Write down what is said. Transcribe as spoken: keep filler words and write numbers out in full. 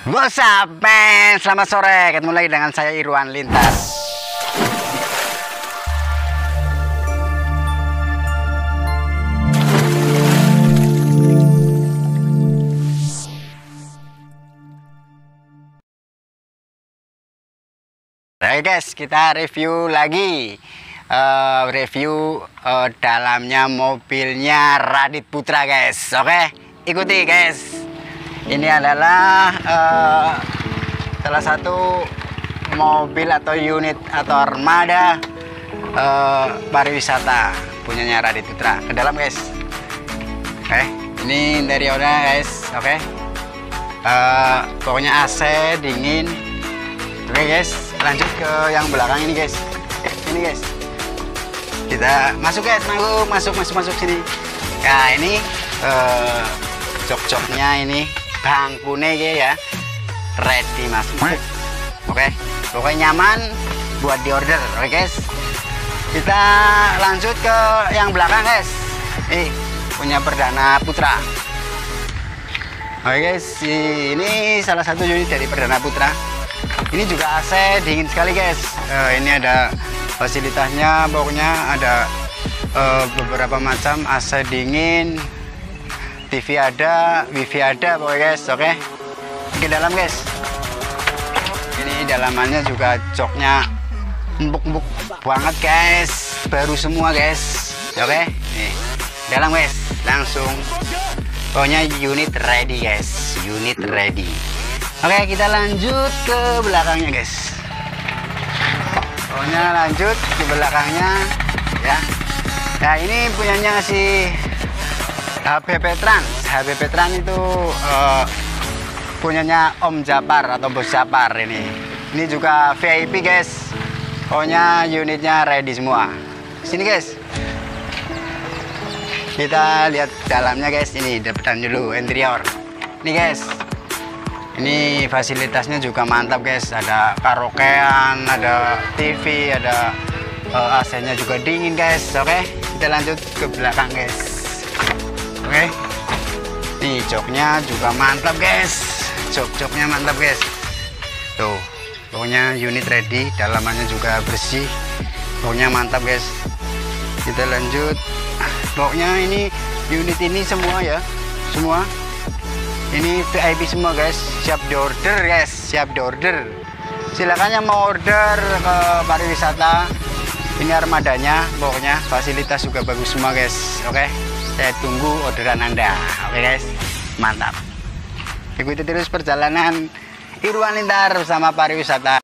What's up, man? Selamat sore, ketemu lagi dengan saya Irwan Lintas. Oke guys, kita review lagi uh, Review uh, dalamnya mobilnya Radit Putra guys. Oke, ikuti guys. Ini adalah uh, salah satu mobil atau unit atau armada uh, pariwisata punyanya Radit Putra. Ke dalam guys. Oke, ini interiornya guys. Oke, uh, pokoknya A C dingin. Oke guys, lanjut ke yang belakang ini guys. Ini guys, kita masuk guys, masuk masuk masuk masuk sini. Nah ini uh, jok-joknya ini, bangkunya ya ready mas. Oke, pokoknya nyaman buat di order. Oke guys, kita lanjut ke yang belakang guys. Nih punya Perdana Putra. Oke guys, ini salah satu unit dari Perdana Putra. Ini juga A C dingin sekali guys. Uh, ini ada fasilitasnya, pokoknya ada uh, beberapa macam A C dingin, T V ada, wifi ada pokoknya guys. Oke, ke dalam guys. Ini dalamannya juga joknya empuk-empuk banget guys, baru semua guys. Oke, nih dalam guys, langsung pokoknya unit ready guys, unit ready. Oke, kita lanjut ke belakangnya guys. Pokoknya lanjut ke belakangnya ya. Nah ini punyanya si H B P Trans. H B P Trans itu uh, punyanya Om Japar atau Bos Japar ini. Ini juga V I P guys. Pokoknya unitnya ready semua. Sini guys. Kita lihat dalamnya guys. Ini depan dulu interior. Ini guys. Ini fasilitasnya juga mantap guys. Ada karaokean, ada T V, ada uh, A C-nya juga dingin guys. Oke, kita lanjut ke belakang guys. Oke, nih joknya juga mantap guys. Jok-joknya mantap guys. Tuh, pokoknya unit ready. Dalamannya juga bersih. Pokoknya mantap guys. Kita lanjut. Pokoknya ini unit ini semua ya, semua. Ini V I P semua guys, siap di order guys, siap di order. Silakan yang mau order ke pariwisata. Ini armadanya, pokoknya fasilitas juga bagus semua guys. Oke, saya tunggu orderan Anda. Oke guys, mantap. Ikuti terus perjalanan Irwan Lintas bersama pariwisata.